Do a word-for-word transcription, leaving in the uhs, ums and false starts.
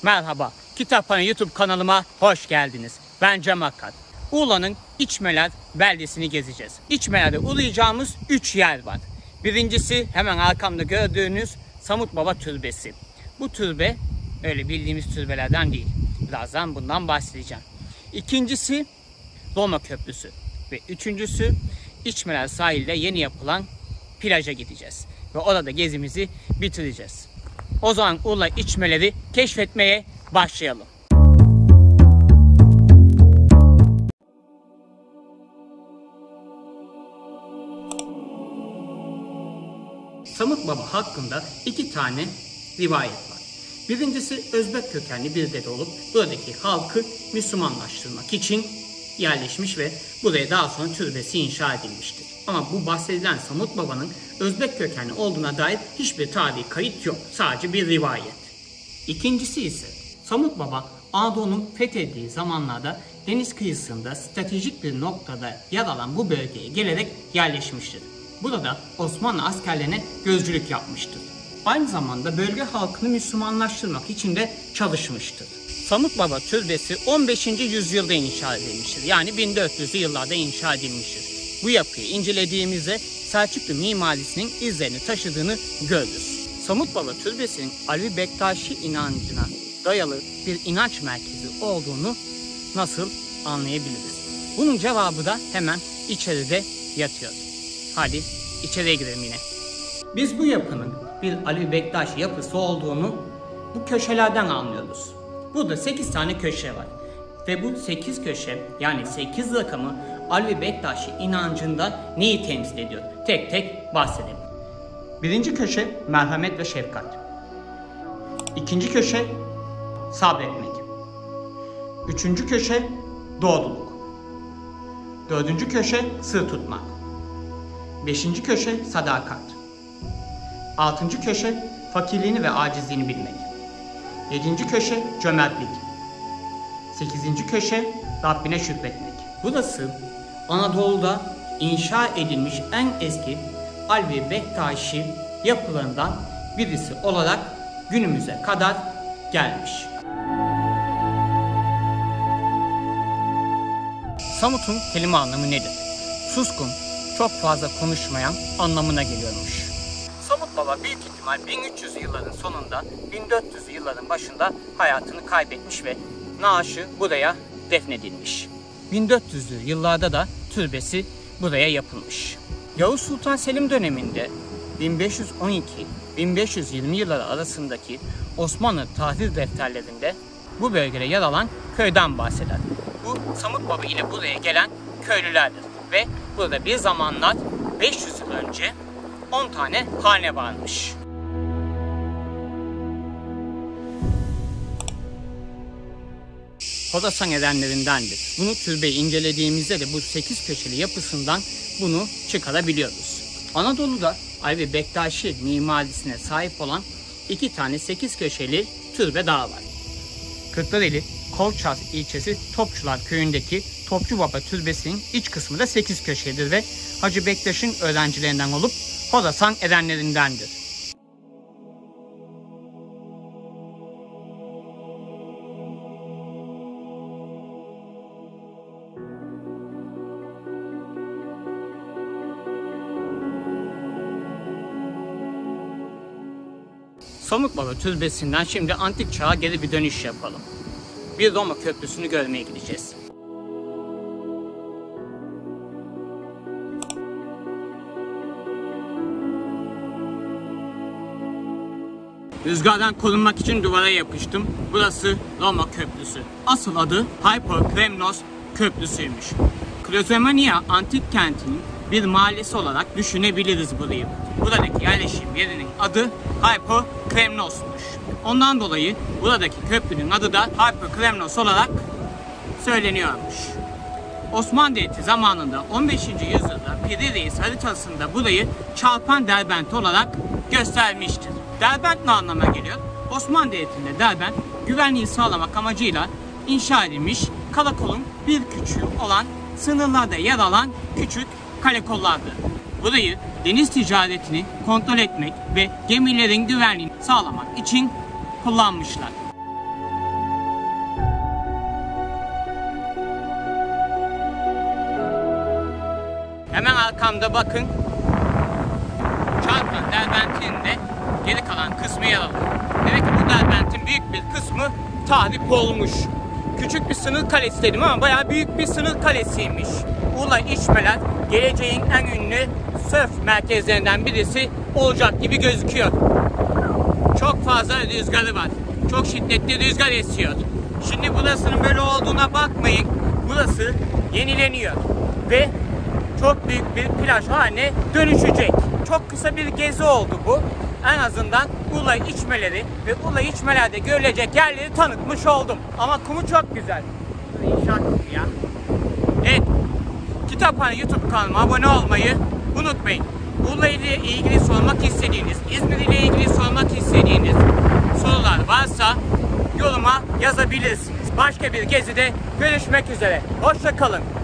Merhaba, Kitaphane YouTube kanalıma hoş geldiniz. Ben Cem Akkat. Urla'nın İçmeler beldesini gezeceğiz. İçmeler'de uğrayacağımız üç yer var. Birincisi hemen arkamda gördüğünüz Samut Baba Türbesi. Bu türbe öyle bildiğimiz türbelerden değil. Birazdan bundan bahsedeceğim. İkincisi Roma Köprüsü. Ve üçüncüsü İçmeler sahilde yeni yapılan plaja gideceğiz. Ve orada gezimizi bitireceğiz. O zaman Urla İçmeler'i keşfetmeye başlayalım. Samut Baba hakkında iki tane rivayet var. Birincisi Özbek kökenli bir dede olup buradaki halkı Müslümanlaştırmak için yerleşmiş ve buraya daha sonra türbesi inşa edilmiştir. Ama bu bahsedilen Samut Baba'nın Özbek kökenli olduğuna dair hiçbir tarihi kayıt yok. Sadece bir rivayet. İkincisi ise Samut Baba Anadolu'nun fethedildiği zamanlarda deniz kıyısında stratejik bir noktada yer alan bu bölgeye gelerek yerleşmiştir. Burada Osmanlı askerlerine gözcülük yapmıştır. Aynı zamanda bölge halkını Müslümanlaştırmak için de çalışmıştır. Samut Baba Türbesi on beşinci yüzyılda inşa edilmiştir. Yani bin dört yüzlü yıllarda inşa edilmiştir. Bu yapıyı incelediğimizde Selçuklu mimarisinin izlerini taşıdığını görürüz. Samut Baba Türbesi'nin Alevi Bektaşi inancına dayalı bir inanç merkezi olduğunu nasıl anlayabiliriz? Bunun cevabı da hemen içeride yatıyor. Hadi içeriye girelim yine. Biz bu yapının bir Alevi Bektaşi yapısı olduğunu bu köşelerden anlıyoruz. Burada sekiz tane köşe var. Ve bu sekiz köşe yani sekiz rakamı Alevi Bektaşi inancında neyi temsil ediyor? Tek tek bahsedelim. Birinci köşe merhamet ve şefkat. İkinci köşe sabretmek. Üçüncü köşe doğruluk. Dördüncü köşe sır tutmak. Beşinci köşe sadakat. Altıncı köşe fakirliğini ve acizliğini bilmek. Yedinci köşe cömertlik. Sekizinci köşe Rabbine şükretmek. Burası Anadolu'da inşa edilmiş en eski Alevi Bektaşi yapılarından birisi olarak günümüze kadar gelmiş. Samut'un kelime anlamı nedir? Suskun, çok fazla konuşmayan anlamına geliyormuş. Samut Baba büyük ihtimal bin üç yüzlü yılların sonunda bin dört yüzlü yılların başında hayatını kaybetmiş ve naaşı buraya defnedilmiş. bin dört yüzlü yıllarda da türbesi buraya yapılmış. Yavuz Sultan Selim döneminde bin beş yüz on iki bin beş yüz yirmi yılları arasındaki Osmanlı tarih defterlerinde bu bölgede yer alan köyden bahseder. Bu Samut Baba ile buraya gelen köylülerdir ve burada bir zamanlar beş yüz yıl önce on tane hane varmış. Horasan erenlerindendir. Bunu türbeyi incelediğimizde de bu sekiz köşeli yapısından bunu çıkarabiliyoruz. Anadolu'da Alevi Bektaşi mimarisine sahip olan iki tane sekiz köşeli türbe daha var. Kırklareli Kovçaz ilçesi Topçular köyündeki Topçu Baba Türbesi'nin iç kısmı da sekiz köşelidir ve Hacı Bektaş'ın öğrencilerinden olup Horasan erenlerindendir. Samut Baba Türbesi'nden şimdi antik çağa geri bir dönüş yapalım. Bir Roma Köprüsü'nü görmeye gideceğiz. Rüzgardan korunmak için duvara yapıştım. Burası Roma Köprüsü. Asıl adı Hyperkremnos Köprüsü'ymüş. Klozemania antik kentinin bir mahallesi olarak düşünebiliriz burayı. Buradaki yerleşim yerinin adı Hyperkremnos'muş. Ondan dolayı buradaki köprünün adı da Hyperkremnos olarak söyleniyormuş. Osmanlı Devleti zamanında on beşinci yüzyılda Piri Reis haritasında burayı çarpan Derbent olarak göstermiştir. Derbent ne anlama geliyor? Osmanlı Devleti'nde Derbent güvenliği sağlamak amacıyla inşa edilmiş karakolun bir küçüğü olan sınırlarda yer alan küçük karakollardır. Burayı deniz ticaretini kontrol etmek ve gemilerin güvenliğini sağlamak için kullanmışlar. arkamda bakın. Çarpan Derbentinin de geri kalan kısmı yer alıyor. Demek ki bu Derbent'in büyük bir kısmı tahrip olmuş. Küçük bir sınır kalesi dedim ama bayağı büyük bir sınır kalesiymiş. Urla İçmeler geleceğin en ünlü sörf merkezlerinden birisi olacak gibi gözüküyor. Çok fazla rüzgarı var. Çok şiddetli rüzgar esiyor. Şimdi burasının böyle olduğuna bakmayın. Burası yenileniyor. Ve çok büyük bir plaj haline dönüşecek. Çok kısa bir gezi oldu bu. En azından Urla İçmeleri ve Urla İçmeler'de görülecek yerleri tanıtmış oldum. Ama kumu çok güzel. İnşaat ya. Evet. Kitaphane YouTube kanalıma abone olmayı unutmayın. Urla ile ilgili sormak istediğiniz, İzmir ile ilgili sormak istediğiniz sorular varsa yoruma yazabilirsiniz. Başka bir gezide görüşmek üzere. Hoşça kalın.